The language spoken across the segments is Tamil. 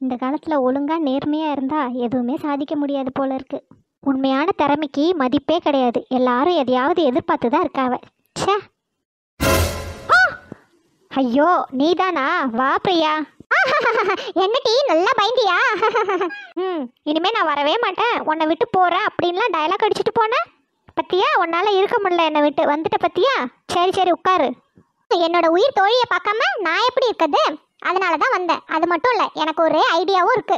இந்த காலத்தில் ஒழுங்காக நேர்மையாக இருந்தால் எதுவுமே சாதிக்க முடியாது போல இருக்கு. உண்மையான திறமைக்கு மதிப்பே கிடையாது. எல்லாரும் எதையாவது எதிர்பார்த்து தான் இருக்காவ. ச்சே. ஐயோ நீதானா? வா பிரியா. என்ன டீ நல்லா பயந்தியா? இனிமே நான் வரவே மாட்டேன், உன்னை விட்டு போறேன் அப்படின்லாம் டயலாக் அடிச்சுட்டு போனேன் பத்தியா? உன்னால இருக்க முடியல, என்னை விட்டு வந்துட்ட பத்தியா? சரி சரி உட்காரு. என்னோட உயிர் தோழியை பார்க்காம நான் எப்படி இருக்குது? அதனால தான் வந்தேன். அது மட்டும் இல்லை, எனக்கு ஒரு ஐடியாவும் இருக்கு.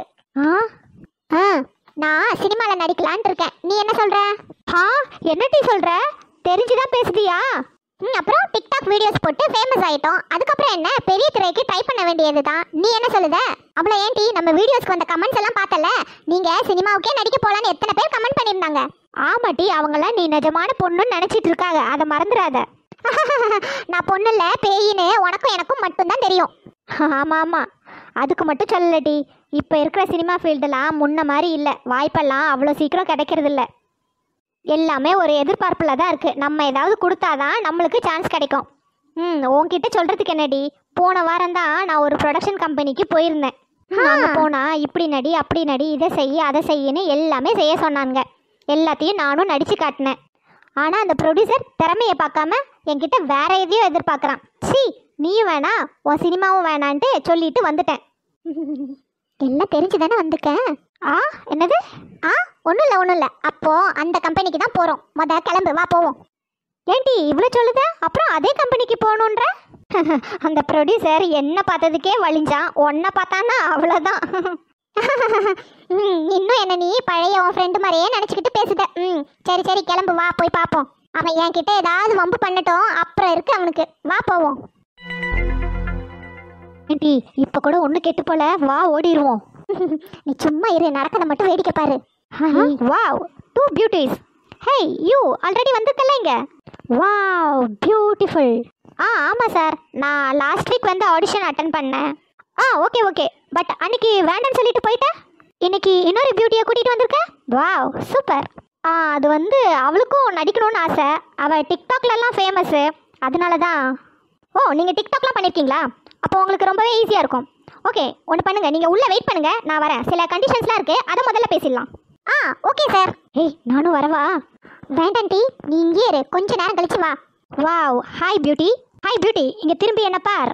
நான் சினிமாவில் நடிக்கலான் இருக்கேன். நீ என்ன சொல்ற? என்ன டீ சொல்ற? தெரிஞ்சுதான் பேசுதியா? அப்புறம் டிக்டாக் வீடியோஸ் போட்டு ஃபேமஸ் ஆயிட்டோம். அதுக்கப்புறம் என்ன, பெரிய திரைக்கு ட்ரை பண்ண வேண்டியது தான். நீ என்ன சொல்லுத? அவ்வளோ ஏன்டி, நம்ம வீடியோஸ்க்கு வந்த கமெண்ட்ஸ் எல்லாம் பார்த்தல? நீங்க சினிமாவுக்கே நடிக்க போலான்னு எத்தனை பேர் கமெண்ட் பண்ணியிருந்தாங்க. ஆமாட்டி, அவங்களாம் நீ நிஜமான பொண்ணுன்னு நினைச்சிட்டு இருக்காங்க, அதை மறந்துடாத. நான் பொண்ணு இல்லை பேயின்னு உனக்கும் எனக்கும் மட்டும்தான் தெரியும். ஆமாம் ஆமாம், அதுக்கு மட்டும் சொல்லலடி. இப்போ இருக்கிற சினிமா ஃபீல்டெல்லாம் முன்ன மாதிரி இல்லை. வாய்ப்பெல்லாம் அவ்வளோ சீக்கிரம் கிடைக்கிறதில்ல. எல்லாமே ஒரு எதிர்பார்ப்பில் தான் இருக்குது. நம்ம ஏதாவது கொடுத்தாதான் நம்மளுக்கு சான்ஸ் கிடைக்கும். உன்கிட்ட சொல்கிறதுக்கு என்னடி, போன வாரம் தான் நான் ஒரு ப்ரொடக்ஷன் கம்பெனிக்கு போயிருந்தேன். அங்கே போனால் இப்படி நடி அப்படி நடி, இதை செய்ய அதை செய்யன்னு எல்லாமே செய்ய சொன்னாங்க. எல்லாத்தையும் நானும் நடித்து காட்டினேன். ஆனால் அந்த ப்ரொடியூசர் திறமையை பார்க்காம என்கிட்ட வேற எதையோ எதிர்பார்க்குறான். சி, நீயும் வேணாம் உன் சினிமாவும் வேணான்ட்டு சொல்லிட்டு வந்துட்டேன். எல்லாம் தெரிஞ்சு தானே வந்துருக்கேன். என்னது? ஒன்றும் இல்லை. அப்போ அந்த கம்பெனிக்கு தான் போகிறோம். கிளம்பு, வா போவோம். ஏன்டி இவ்வளோ சொல்லுத? அப்புறம் அதே கம்பெனிக்கு போகணுன்ற? அந்த ப்ரொடியூசர் என்ன பார்த்ததுக்கே வலிஞ்சான். உன்னை பார்த்தானா அவ்வளோதான். இன்னும் என்ன நீ பழைய உன் ஃப்ரெண்டு மாதிரியே நினச்சிக்கிட்டு பேசுத. சரி சரி கிளம்பு, வா போய் பார்ப்போம். அவன் என்கிட்ட ஏதாவது வம்பு பண்ணட்டும், அப்புறம் இருக்கு அவனுக்கு. வா போவோம். ஏன்டி இப்போ கூட ஒன்று கெட்டு போல, வா ஓடிடுவோம். நீ சும்மா இரு, நடக்கதை மட்டும் வேடிக்கை பாரு. Wow, 2 beauties. Hey you, already வந்திருக்கல இங்க. Wow beautiful. ஆமாம் சார், நான் லாஸ்ட் வீக் வந்து ஆடிஷன் அட்டன் பண்ணேன். ஓகே பட் அன்னைக்கு வேண்டான்னு சொல்லிட்டு போயிட்டேன். இன்னைக்கு இன்னொரு பியூட்டியை கூட்டிகிட்டு வந்திருக்கேன். Wow super. அது வந்து அவளுக்கும் நடிக்கணும்னு ஆசை. அவள் டிக்டாக்லலாம் ஃபேமஸ்ஸு, அதனால தான். நீங்கள் டிக்டாக்லாம் பண்ணியிருக்கீங்களா? அப்போ உங்களுக்கு ரொம்பவே ஈஸியாக இருக்கும். ஓகே, ஒன்று பண்ணுங்கள், நீங்கள் உள்ளே வெயிட் பண்ணுங்கள், நான் வரேன். சில கண்டிஷன்ஸ்லாம் இருக்குது, அதை முதல்ல பேசிடலாம். Okay sir. நானும் வரவா? வேண்டாம் டி, நீ இங்கே இரு, கொஞ்ச நேரம் கழிச்சு வா. Wow, hi beauty. Hi beauty, இங்கே திரும்பி என்ன பார்.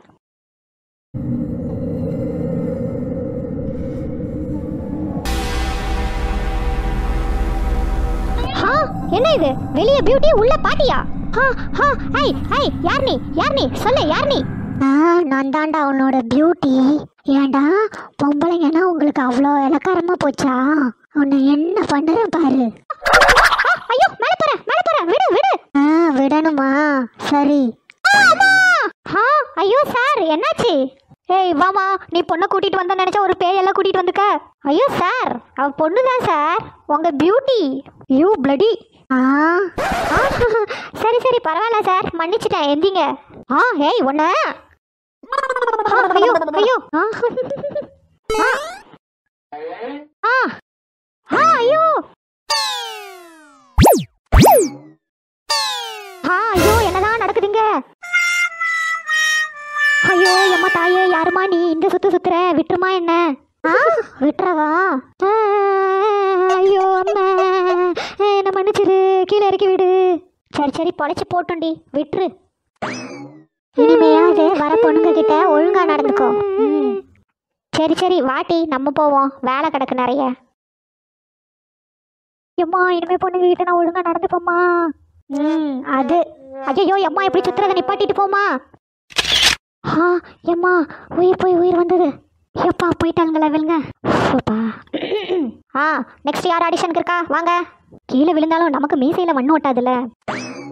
என்ன இது? வெளியே பியூட்டி, உள்ள பாட்டியா? யார் நீ சொல்லு, யார் நீ? நான் தாண்டா உன்னோட பியூட்டி. ஏண்டா பொம்பளைங்கன்னா உங்களுக்கு அவ்வளோ இலக்காரமா போச்சா? உன்னை என்ன பண்ணுறேன் பாரு. ஐயோ மேலே போறேன், விடு. விடணுமா? சரி. ஐயோ சார், என்னாச்சு? வாமா, நீ பொண்ணை கூட்டிட்டு வந்த நினைச்சா ஒரு பேயெல்லாம் கூட்டிட்டு வந்துக்க. ஐயோ சார், அவ பொண்ணுதான் சார், உங்க பியூட்டி. You bloody. சரி பரவாயில்ல சார், மன்னிச்சிட்டேன், எந்திங்க. ஒண்ணு. ஐயோ ஐயோ. ஐயோ ஐயோ, என்னதான் நடக்குதுங்க? ஐயோ அம்மா தாயே, யாருமா நீ இந்த சுத்துற? விட்டுருமா என்ன? விட்டுறவா? ஐயோ அம்மா, என்ன மன்னிச்சிரு, கீழே இறக்கி விடு. சரி பொழைச்சி போட்டோண்டி, விட்டுரு. இனிமையாவது வர பொண்ணுங்க கிட்ட ஒழுங்கா நடந்துக்கோ. சரி வாட்டி, நம்ம போவோம், வேலை கிடக்கு நிறைய. எம்மா, இனிமே பொண்ணுங்க கிட்ட நான் ஒழுங்கா நடந்துப்போம்மா. அது ஐயோ அம்மா, எப்படி சுத்துறதை நிப்பாட்டிட்டு போமா. எம்மா, உயிர் வந்தது. எப்பா போயிட்டாங்களா விழுங்க. நெக்ஸ்ட் யார் ஆடிஷனுக்கு இருக்கா? வாங்க. கீழே விழுந்தாலும் நமக்கு மீசையில மண்ணு ஓட்டாதுல்ல.